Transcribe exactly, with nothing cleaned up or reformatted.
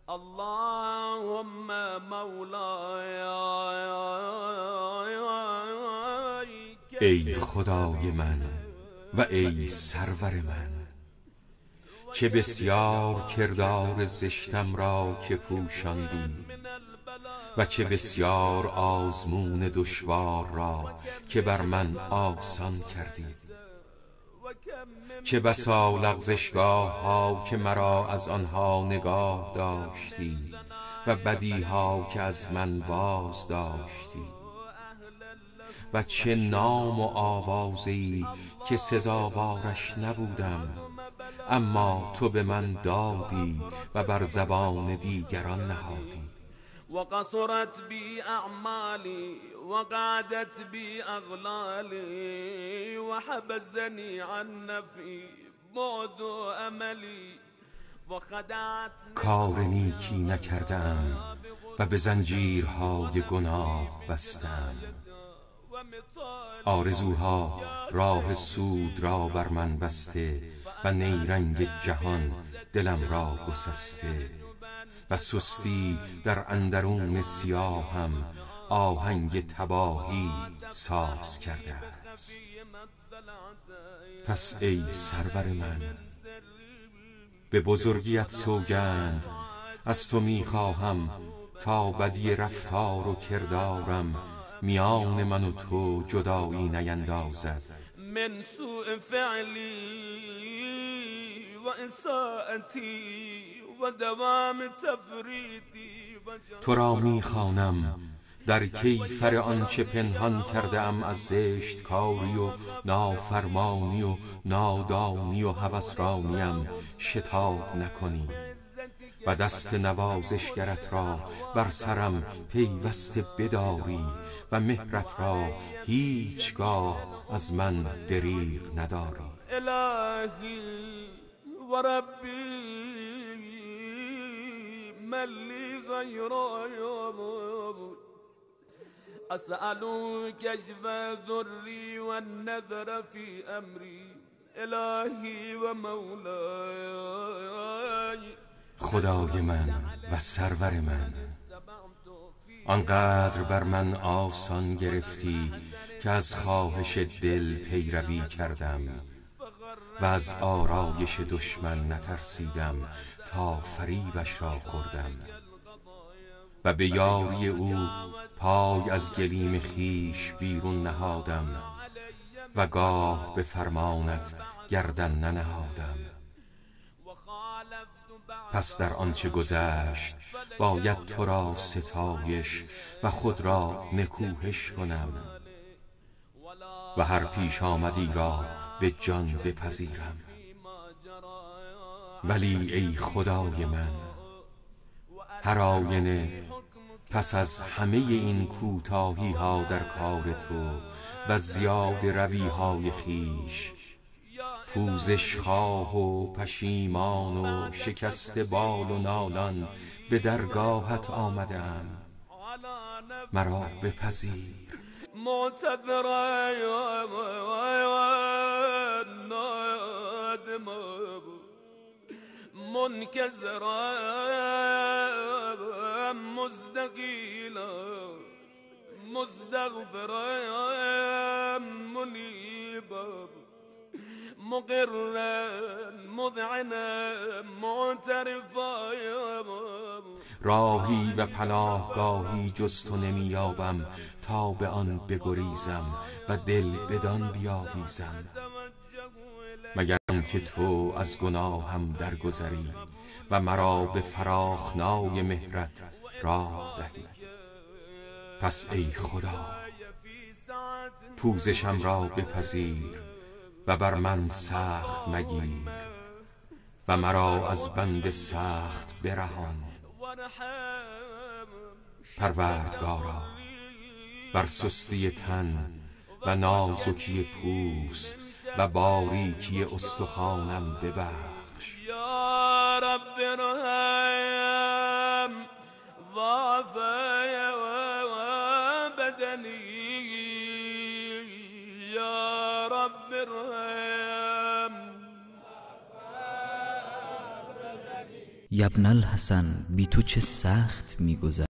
اللهم مولاي. ای خدای من و ای سرور من، چه بسیار کردار زشتم را که پوشاندی و چه بسیار آزمون دشوار را که بر من آسان کردی. چه بسا لغزشگاه ها که مرا از آنها نگاه داشتی و بدی ها که از من باز داشتی، و چه نام و آوازی که سزاوارش نبودم اما تو به من دادی و بر زبان دیگران نهادی. وقصرت بي أعمالي وقعدت بي أغلالي وحبسني عن نفي بعد أملي وخدعت. کار نیکی نکردم و به زنجیرهای گناه بستم. آرزوها راه سود را بر من بسته و نیرنگ جهان دلم را گسسته و سستی در اندرون سیاهم آهنگ تباهی ساز کرده است. پس ای سرور من، به بزرگیت سوگند از تو میخواهم تا بدی رفتار و کردارم میان من و تو جدایی نیندازد. من سوء فعلی و اساءتی و دوام تفریطی. تو را میخوانم در کیفر آنچه پنهان کرده ام از زشت کاری و نافرمانی و نادانی و هوسرانیم شتاب نکنی و دست نوازشگرت را بر سرم پیوسته بداری و مهرت را هیچگاه از من دریغ نداری. الهی و ربی من لی غیرک اسألوک کشف ضری و النظر فی امری. الهی و مولای، خدای من و سرور من، آنقدر بر من آسان گرفتی که از خواهش دل پیروی کردم و از آرایش دشمن نترسیدم تا فریبش را خوردم و به یاری او پای از گلیم خیش بیرون نهادم و گاه به فرمانت گردن ننهادم. پس در آنچه گذشت باید تو را ستایش و خود را نکوهش کنم و هر پیش آمدی را به جان بپذیرم. ولی ای خدای من، هر آینه پس از همه این کوتاهی ها در کار تو و زیاد روی های خیش، پوزش خواه و پشیمان و شکست بال و نالان به درگاهت آمدم. مرا بپذیر. معتذرا نادما منکسرا مستقیلا مستغفرا منیبا مقرا مذعنا معترفا. راهی و پناهگاهی جز تو نمیابم تا به آن بگریزم و دل بدان بیاویزم، مگر آنکه تو از گناهم درگذری و مرا به فراخنای مهرت راه دهی. پس ای خدا، پوزشم را بپذیر و بر من سخت مگیر و مرا از بند سخت برهان. پروردگارا، بر سستی تن و نازکی پوست و باریکی استخوانم ببخش. یا رب ارحم ضعفی و بدنی. یا رب ارحم یبن الحسن بی تو چه سخت میگذشت.